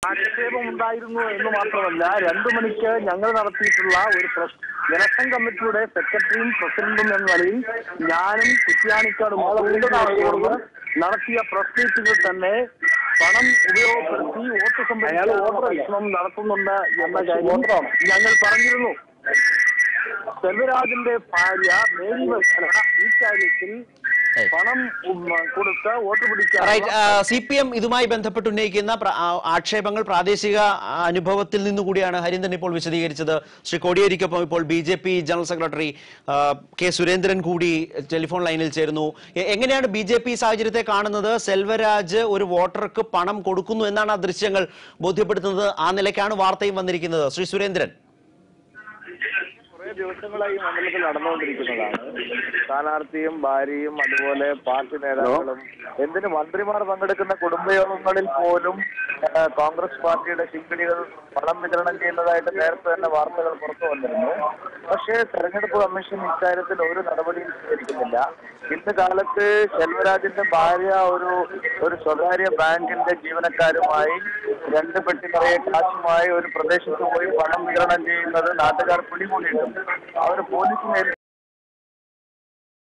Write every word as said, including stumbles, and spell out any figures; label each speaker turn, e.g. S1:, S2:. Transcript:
S1: ആക്ഷേപം ഉണ്ടായിരുന്നു എന്ന് മാത്രമല്ല, രണ്ടു മണിക്ക് ഞങ്ങൾ നടത്തിയിട്ടുള്ള ഒരു പ്രസ് ഇലക്ഷൻ കമ്മിറ്റിയുടെ സെക്രട്ടറിയും പ്രസിഡന്റും എന്ന നിലയിൽ ഞാനും കുറ്റ്യാനിക്കാട് നടത്തിയ പ്രസ് മീറ്റിംഗിൽ തന്നെ പണം ഉപയോഗപ്പെടുത്തി വോട്ട് സംബന്ധിച്ച നടത്തുന്നുണ്ട് എന്ന കാര്യം ഞങ്ങൾ പറഞ്ഞിരുന്നു. സെൽവരാജിന്റെ ഭാര്യ മേരി വത്സല ഈ കാര്യത്തിൽ പണം കൊടുത്ത് വോട്ട് പിടിക്കാൻ
S2: സി പി എം ഇതുമായി ബന്ധപ്പെട്ട് ഉന്നയിക്കുന്ന ആക്ഷേപങ്ങൾ പ്രാദേശിക അനുഭവത്തിൽ നിന്നുകൂടിയാണ് ഹരീന്ദ്രൻ ഇപ്പോൾ വിശദീകരിച്ചത്. ശ്രീ കോടിയേരിക്കൊപ്പം ഇപ്പോൾ B J P general secretary K Surendran കൂടി ടെലിഫോൺ ലൈനിൽ ചേരുന്നു. എങ്ങനെയാണ് ബി ജെ പി സാഹചര്യത്തെ കാണുന്നത്? സെൽവരാജ് ഒരു വോട്ടർക്ക് പണം കൊടുക്കുന്നു എന്നാണ് ആ ദൃശ്യങ്ങൾ ബോധ്യപ്പെടുത്തുന്നത്. ആ നിലയ്ക്കാണ് വാർത്തയും വന്നിരിക്കുന്നത്. ശ്രീ സുരേന്ദ്രൻ,
S3: കുറെ ദിവസങ്ങളായി മണ്ഡലത്തിൽ നടന്നുകൊണ്ടിരിക്കുന്നതാണ്. സ്ഥാനാർത്ഥിയും ഭാര്യയും അതുപോലെ പാർട്ടി നേതാക്കളും എന്തിന് മന്ത്രിമാർ പങ്കെടുക്കുന്ന കുടുംബയോഗങ്ങളിൽ പോലും കോൺഗ്രസ് പാർട്ടിയുടെ ശിങ്കിടികൾ പണം വിതരണം ചെയ്യുന്നതായിട്ട് നേരത്തെ തന്നെ വാർത്തകൾ പുറത്തു വന്നിരുന്നു. പക്ഷേ തെരഞ്ഞെടുപ്പ് കമ്മീഷൻ ഇക്കാര്യത്തിൽ ഒരു നടപടിയും സ്വീകരിക്കുന്നില്ല. ഇന്ന് കാലത്ത് സെൽവരാജിന്റെ ഭാര്യ ഒരു ഒരു സ്വകാര്യ ബാങ്കിന്റെ ജീവനക്കാരുമായി രണ്ട് പെട്ടി നിറയെ കാശുമായി ഒരു പ്രദേശത്ത് പോയി പണം വിതരണം ചെയ്യുന്നത് നാട്ടുകാർ പിടികൂടിയിട്ടുണ്ട്. അവർ പോലീസിനെ